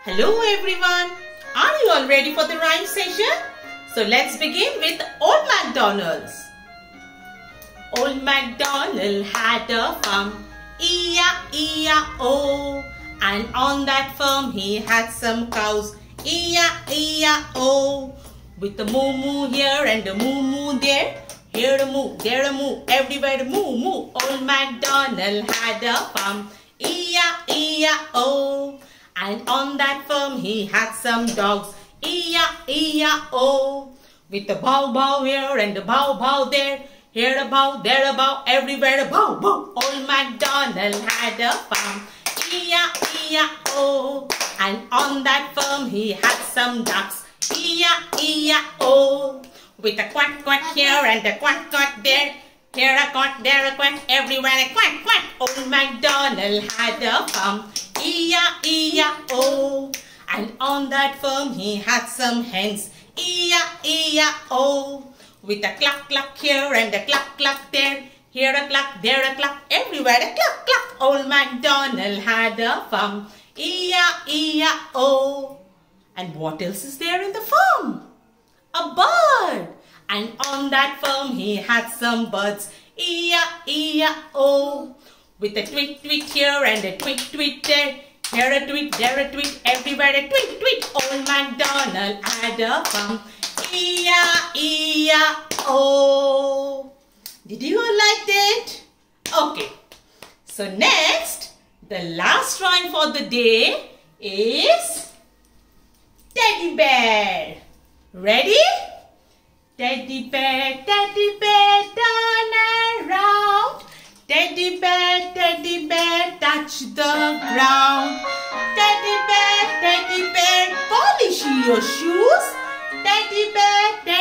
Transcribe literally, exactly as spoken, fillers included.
Hello everyone, are you all ready for the rhyme session? So let's begin with Old MacDonald's. Old MacDonald had a farm, E I E I O, and on that farm he had some cows, E I E I O, with the moo moo here and the moo moo there, here a moo, there a moo, everywhere a moo moo. Old MacDonald had a farm, E I E I O, and on that farm he had some dogs, E I E I O, with the bow bow here and the bow bow there, here a bow, there a bow, everywhere a bow bow. Old MacDonald had a farm, E I E I O, and on that farm he had some ducks, E I E I O, with a quack quack here and a quack quack there, here a quack, there a quack, everywhere a quack quack. Old MacDonald had a farm, E I E I O, and on that farm he had some hens, E I E I O, with a cluck cluck here and a cluck cluck there, here a cluck, there a cluck, everywhere a cluck cluck. Old MacDonald had a farm, E I E I O, and what else is there in the farm? A bird, and on that farm he had some birds, E I E I O, with a tweet tweet here and a tweet tweet there, here a tweet, there a tweet, everywhere a tweet tweet. Old MacDonald had a farm, E I E I O. Did you all like that? Okay. So next, the last rhyme for the day is Teddy Bear. Ready? Teddy bear, teddy bear, turn around. Teddy bear, teddy bear, touch the ground. Teddy bear, teddy bear, polish your shoes. Teddy bear,